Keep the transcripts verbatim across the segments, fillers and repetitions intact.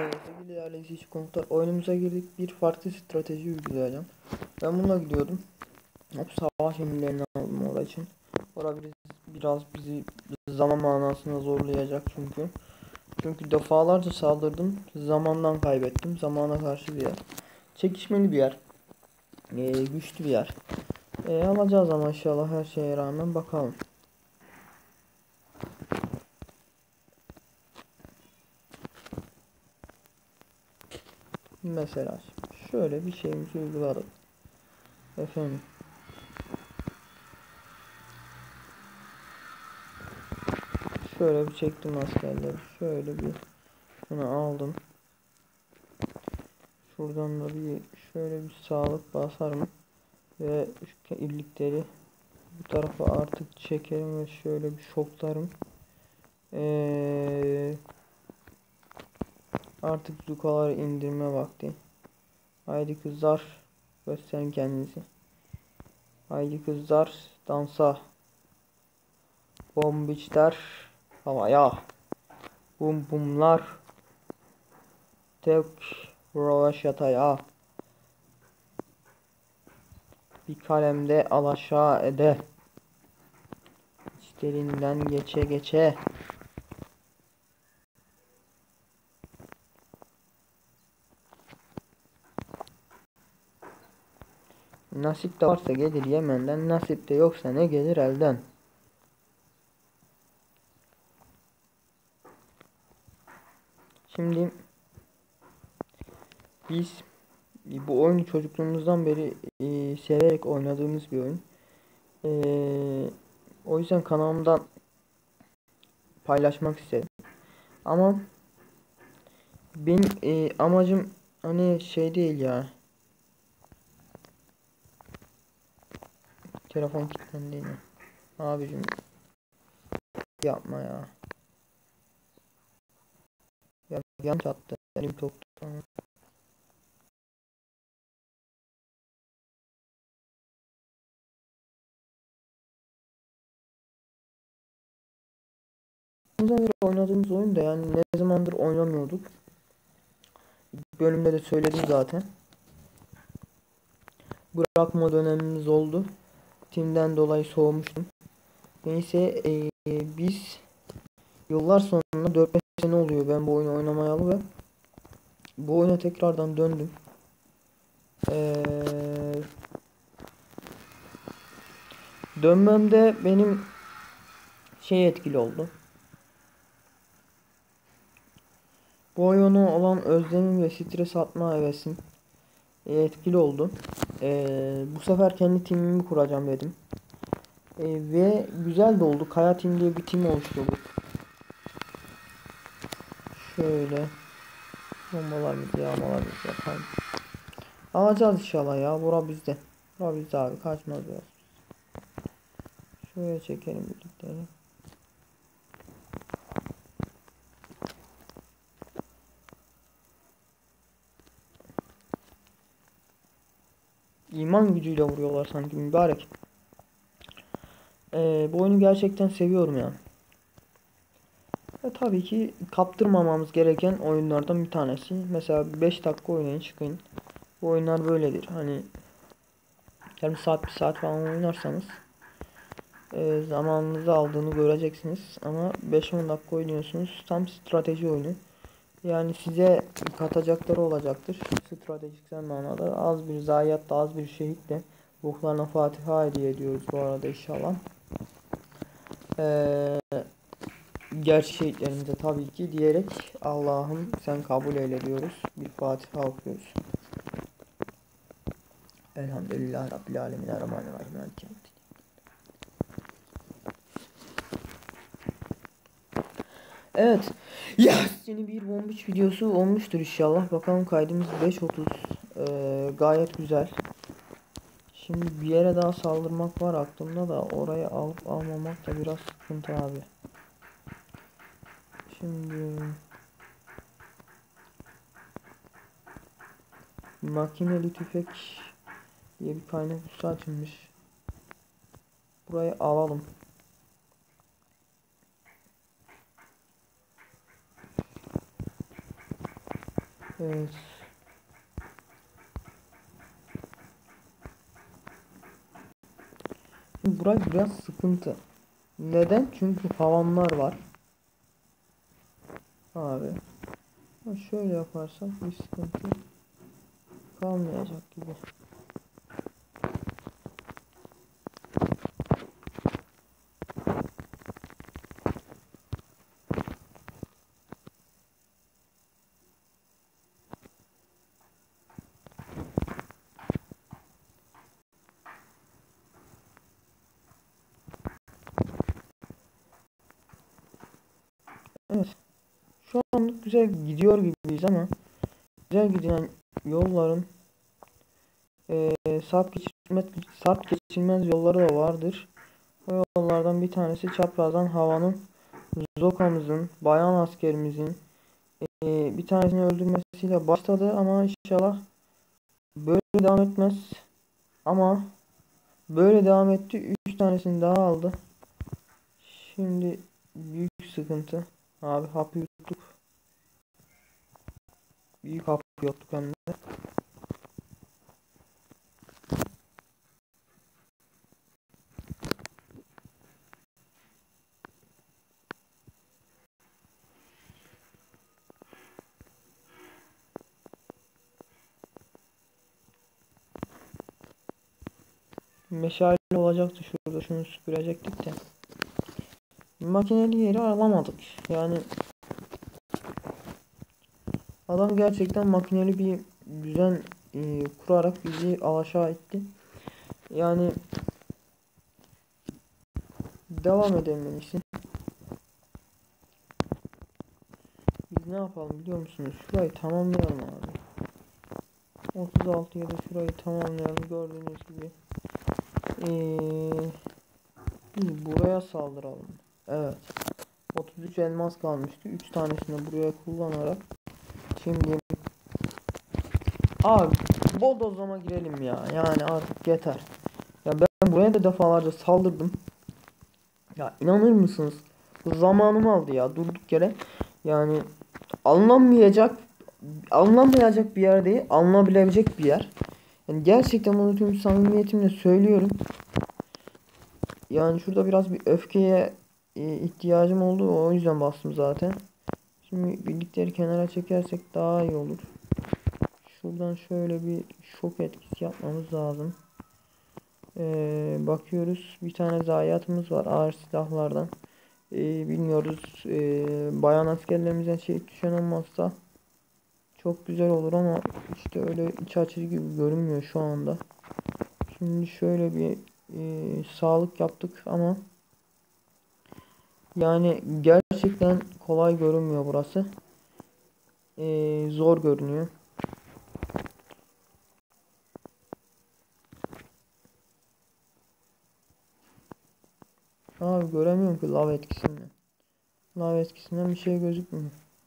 Sevgili değerli izleyici konuklar, oyunumuza girdik. Bir farklı strateji uygulayacağım. Ben bununla gidiyordum. Hep savaş emirlerini aldım orada için. Orada biraz, biraz bizi zaman manasında zorlayacak çünkü. Çünkü defalarca saldırdım. Zamandan kaybettim. Zamana karşı bir yer. Çekişmeli bir yer. Ee, güçlü bir yer. Ee, alacağız ama inşallah her şeye rağmen bakalım. Mesela şöyle bir şeyimizi uyguladık. Efendim. Şöyle bir çektim askerleri. Şöyle bir şunu aldım. Şuradan da bir şöyle bir sağlık basarım ve şu irlikleri bu tarafa artık çekerim ve şöyle bir şoklarım. Ee, artık zukaları indirme vakti. Haydi kızlar, gösterin kendinizi. Haydi kızlar, dansa. Bombiçler havaya. Bum bumlar tek rovaşataya. Bir kalemde alaşağı ede. İçlerinden geçe geçe. Nasip de varsa gelir Yemen'den, nasip de yoksa ne gelir elden. Şimdi biz bu oyunu çocukluğumuzdan beri e, severek oynadığımız bir oyun. E, o yüzden kanalımdan paylaşmak istedim. Ama benim e, amacım hani şey değil ya. Telefon kilitlendi yine. Abicim yapma ya. Ya yanlış attı. Elim toktu. Oynadığımız oyun da yani ne zamandır oynamıyorduk. Bölümde de söyledim zaten. Bırakma dönemimiz oldu. Timden dolayı soğumuştum. Neyse ee, biz yıllar sonra dört beş sene oluyor ben bu oyunu oynamayalı ve bu oyuna tekrardan döndüm. Ee, dönmemde benim şey etkili oldu. Bu oyuna olan özlemim ve stres atma hevesim etkili oldu. Ee, bu sefer kendi timimi kuracağım dedim. Ee, ve güzel de oldu. Kaya Team diye bir tim oluşturduk. Şöyle bombalarımızı yağmalarımızı yapalım. Alacağız inşallah ya. Bura bizde. Bura bizde abi. Kaçmaz biraz. Şöyle çekelim birlikleri. İman gücüyle vuruyorlar sanki mübarek. Ee, bu oyunu gerçekten seviyorum yani. Ve tabii ki kaptırmamamız gereken oyunlardan bir tanesi. Mesela beş dakika oynayın çıkın. Bu oyunlar böyledir. Hani yarım saat bir saat falan oynarsanız e, zamanınızı aldığını göreceksiniz. Ama beş on dakika oynuyorsunuz. Tam strateji oyunu. Yani size katacakları olacaktır. Stratejiksel manada az bir zayiatla az bir şehitle ruhlarına Fatiha hediye ediyoruz bu arada inşallah. Ee, gerçek şehitlerimize tabii ki diyerek Allah'ım sen kabul eyle diyoruz. Bir Fatiha okuyoruz. Elhamdülillah Rabbil Alemin Errahmanirrahim. Evet. Ya yeni bir bombiç videosu olmuştur inşallah. Bakalım kaydımız beş otuz. Ee, gayet güzel. Şimdi bir yere daha saldırmak var aklımda da orayı alıp almamak da biraz sıkıntı abi. Şimdi makineli tüfek diye bir kaynak üssü açılmış. Burayı alalım. Evet. Şimdi burası biraz sıkıntı. Neden? Çünkü havanlar var. Abi. Şöyle yaparsak bir sıkıntı kalmayacak gibi. Evet. Şu anlık güzel gidiyor gibiyiz ama güzel giden yolların e, sarp geçilmez, sarp geçilmez yolları da vardır. O yollardan bir tanesi çaprazdan havanın Zoka'mızın, bayan askerimizin e, bir tanesini öldürmesiyle başladı ama inşallah böyle devam etmez. Ama böyle devam etti. Üç tanesini daha aldı. Şimdi büyük sıkıntı. Abi hapı yuttuk. Büyük hap yuttuk hem de. Meşale olacaktı şurada, şunu süpürecektik de. Makineli yeri alamadık. Yani adam gerçekten makineli bir düzen e, kurarak bizi alaşağı etti. Yani devam edelim en iyisi. Biz ne yapalım biliyor musunuz? Şurayı tamamlayalım abi. otuz altıya da şurayı tamamlayalım. Gördüğünüz gibi. Ee, biz buraya saldıralım. Evet. otuz üç elmas kalmıştı. üç tanesini buraya kullanarak. Şimdi abi bodozlama girelim ya. Yani artık yeter. Ya ben buraya da defalarca saldırdım. Ya inanır mısınız? Zamanımı aldı ya durduk yere. Yani anlamayacak anlamayacak bir yer değil, alınabilecek bir yer. Yani gerçekten bunu tüm samimiyetimle söylüyorum. Yani şurada biraz bir öfkeye e, ihtiyacım oldu. O yüzden bastım zaten. Şimdi birlikleri kenara çekersek daha iyi olur. Şuradan şöyle bir şok etkisi yapmamız lazım. Ee, bakıyoruz. Bir tane zayiatımız var ağır silahlardan. Ee, bilmiyoruz. Ee, bayan askerlerimizden şey düşen olmazsa çok güzel olur ama işte öyle iç açıcı gibi görünmüyor şu anda. Şimdi şöyle bir e, sağlık yaptık ama yani gerçekten kolay görünmüyor burası. E, zor görünüyor. Abi göremiyorum ki lav etkisinden. Lav etkisinden bir şey gözükmüyor.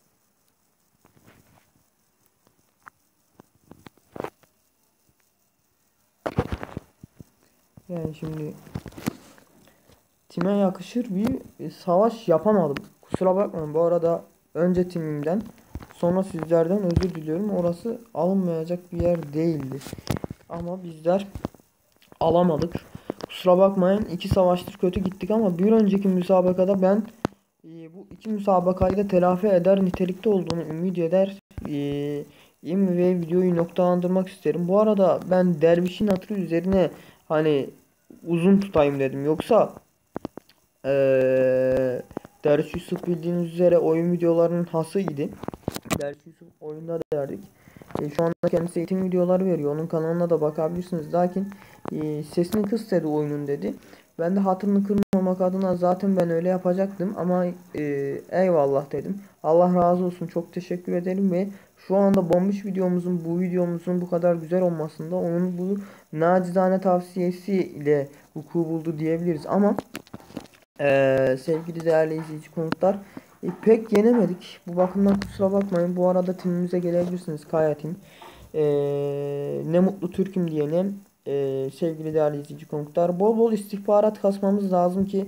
Yani şimdi time yakışır bir e, savaş yapamadım. Kusura bakmayın bu arada önce timimden sonra sizlerden özür diliyorum. Orası alınmayacak bir yer değildi. Ama bizler alamadık. Kusura bakmayın iki savaştır kötü gittik ama bir önceki müsabakada ben e, bu iki müsabakayı da telafi eder nitelikte olduğunu ümit eder. E, ve videoyu noktalandırmak isterim. Bu arada ben dervişin hatırı üzerine hani uzun tutayım dedim. Yoksa Ee, Derviş Yusuf bildiğiniz üzere oyun videolarının hasıydı. Derviş Yusuf oyunda derdik. E, şu anda kendisi eğitim videoları veriyor. Onun kanalına da bakabilirsiniz. Lakin e, sesini kıs dedi oyunun dedi. Ben de hatırını kırmamak adına zaten ben öyle yapacaktım ama e, eyvallah dedim. Allah razı olsun, çok teşekkür ederim ve şu anda bombiş videomuzun bu videomuzun bu kadar güzel olmasında onun bu nacizane tavsiyesi ile vuku buldu diyebiliriz ama ee, sevgili değerli izleyici konuklar, e, pek yenemedik. Bu bakımdan kusura bakmayın. Bu arada timimize gelebilirsiniz. Kaya Tim. Ee, ne mutlu Türk'üm diyelim. Ee, sevgili değerli izleyici konuklar. Bol bol istihbarat kasmamız lazım ki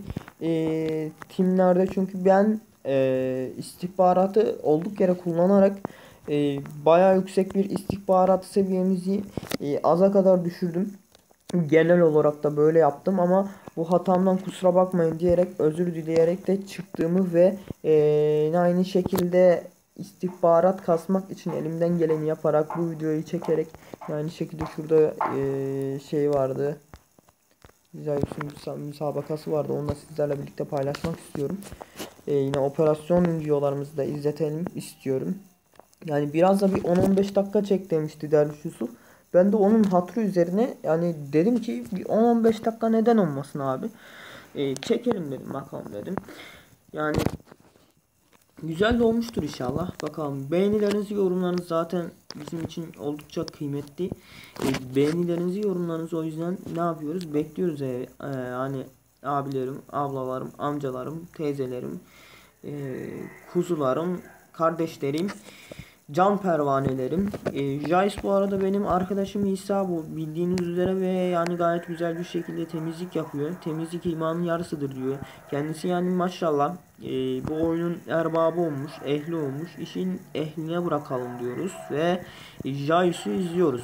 e, timlerde çünkü ben e, istihbaratı olduk yere kullanarak e, bayağı yüksek bir istihbarat seviyemizi e, aza kadar düşürdüm. Genel olarak da böyle yaptım ama bu hatamdan kusura bakmayın diyerek özür dileyerek de çıktığımı ve e, aynı şekilde istihbarat kasmak için elimden geleni yaparak bu videoyu çekerek aynı şekilde şurada e, şey vardı. Zayıf'ın müsabakası vardı. Onu da sizlerle birlikte paylaşmak istiyorum. Ee, yine operasyon videolarımızı da izletelim istiyorum. Yani biraz da bir on on beş dakika çek demişti Derviş Yusuf. Ben de onun hatırı üzerine yani dedim ki bir on on beş dakika neden olmasın abi. Ee, çekelim dedim, bakalım dedim. Yani güzel de olmuştur inşallah. Bakalım, beğenilerinizi, yorumlarınız zaten bizim için oldukça kıymetli. E, beğenilerinizi, yorumlarınızı o yüzden ne yapıyoruz? Bekliyoruz. E, e, hani abilerim, ablalarım, amcalarım, teyzelerim, e, kuzularım, kardeşlerim, can pervanelerim. E, Jais bu arada benim arkadaşım İsa, bu bildiğiniz üzere, ve yani gayet güzel bir şekilde temizlik yapıyor. Temizlik imanın yarısıdır diyor. Kendisi yani maşallah e, bu oyunun erbabı olmuş, ehli olmuş. İşin ehline bırakalım diyoruz ve Jais'i izliyoruz.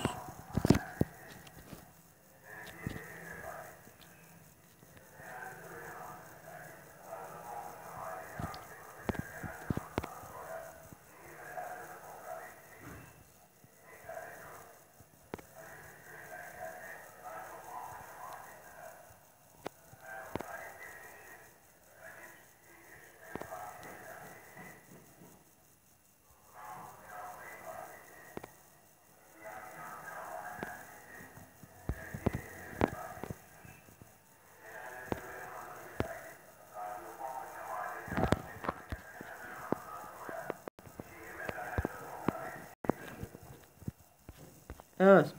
Evet.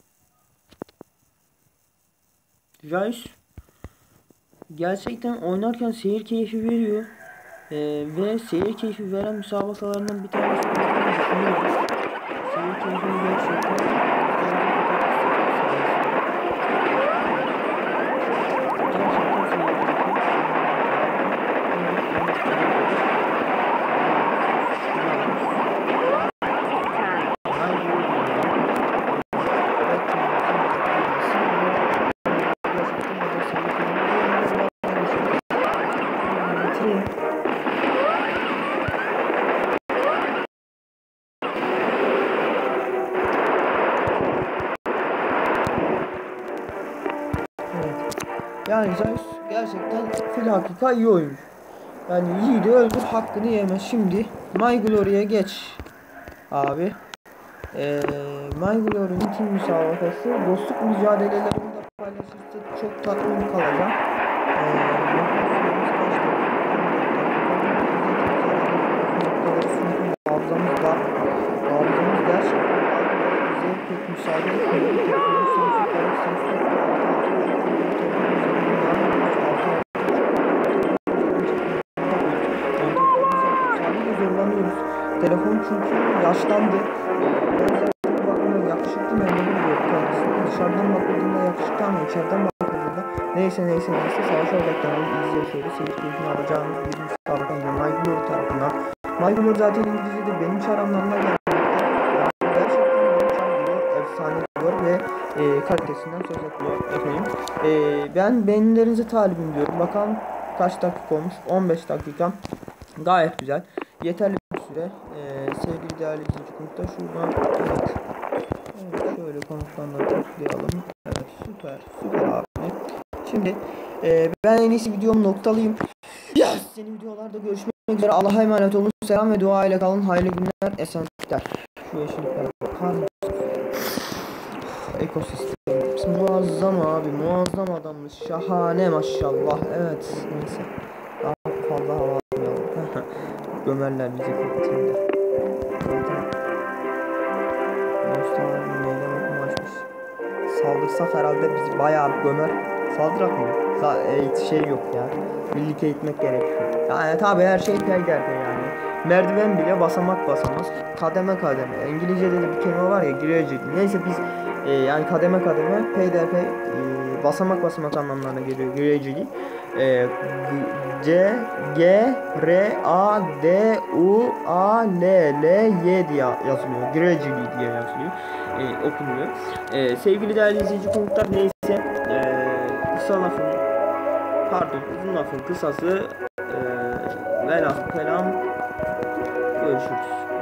Jais gerçekten oynarken seyir keyfi veriyor. Ee, ve seyir keyfi veren müsabakalarından bir tanesi olduğunu düşünüyorum. Seyir keyfini gerçekten yani Zeus gerçekten fil hakika iyi oyuncu. Yani yiğidi öldür, hakkını yeme. Şimdi My Glory'e geç abi. Ee, My Glory'nin tüm müsabakası dostluk mücadelelerinde paylaşırsak çok tatmin kalacağım. Hafızamız var. Hafızamız gerçekten bize pek müsaade etmiyor. Telefon çünkü yaşlandı. Ben zaten bakımda yakışıklı memnun diyor kendisine. Dışarıdan bakıldığında yakışıklı ama içeriden bakıldığında neyse neyse neyse savaş olacaklarını İngilizce şöyle seyir keyfini alacağımız bir müsabaka yine My Glory tarafından. My Glory zaten İngilizce'de benim çaramlarına gelmekte. Yani gerçekten benim çaram diyor, efsane diyor ve e, kalitesinden söz ediyor efendim. E, ben beğenilerinizi talibim diyorum. Bakalım kaç dakika olmuş? on beş dakika. Gayet güzel. Yeterli bir süre. Ee, sevgili değerli izleyici konukta şuradan evet. Evet, şöyle konuklarına tıklayalım. Evet, süper süper abi. Şimdi e, ben en iyisi videomu noktalayayım. Yes! Yeni videolarda görüşmek üzere. Allah'a emanet olun. Selam ve dua ile kalın. Hayırlı günler. Esenlikler. Şu yeşilliklere bakar mısınız? Ekosistem. Muazzam abi. Muazzam adammış. Şahane maşallah. Evet. Neyse. Daha fazla hava almayalım. Gömerler bizi kuvvetinde. Mustafa bir meydan okuma açmış. Saldırsak herhalde bizi bayağı gömer. Saldırak mı? Sa e, şey yok ya. Birlik eğitmek gerekiyor. Yani tabi her şey tel derdi yani. merdiven bile basamak basamak, kademe kademe. İngilizce'de de bir kelime var ya, gradually. Neyse biz e, yani kademe kademe, peyderpey e, basamak basamak anlamlarına geliyor gradually. E, C G R A D U A L L Y diye yazılıyor. Gradually diye yazılıyor. E, okunuyor. E, sevgili değerli izleyici konuklar, neyse e, kısa lafın pardon uzun lafın kısası e, velhasıl kelam, görüşürüz.